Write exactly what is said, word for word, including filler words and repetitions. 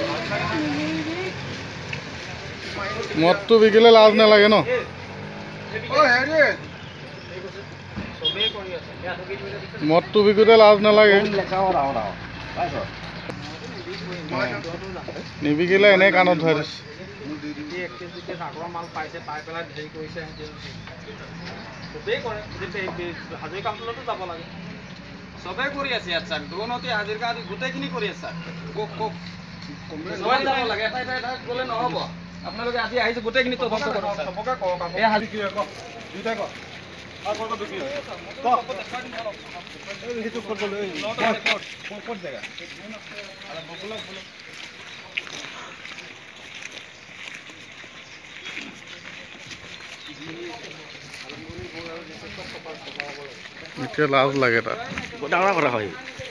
মদটো বিকিলে লাজ নালাগে ন মদটো বিকুতে লাজ নালাগে নিবিকিলে এনে কাণত ধৰিছে মাল পাইছে পাই পেলাই হেৰি কৰিছে চবেই কৰে হাজিৰ কামটোতো যাব লাগে চবেই কৰি আছে ইয়াত ছাৰ দুৰ্নীতি হাজিৰ কাম গোটেইখিনি কৰি আছে কক কক চবেই যাব লাগে এটা এটা গ'লে নহ'ব আপোনালোকে আজি আহিছে গোটেইখিনি তদন্ত কৰক চবকে কওক এই হাজিৰ কি কওক দুইটা কওক আর কত বিক্রি হয় কওক এই হিটো কত বলে কত কত জায়গা আর বকলা বলে এতিয়া লাভ লাগে তাত ডাঙৰ কথা হয়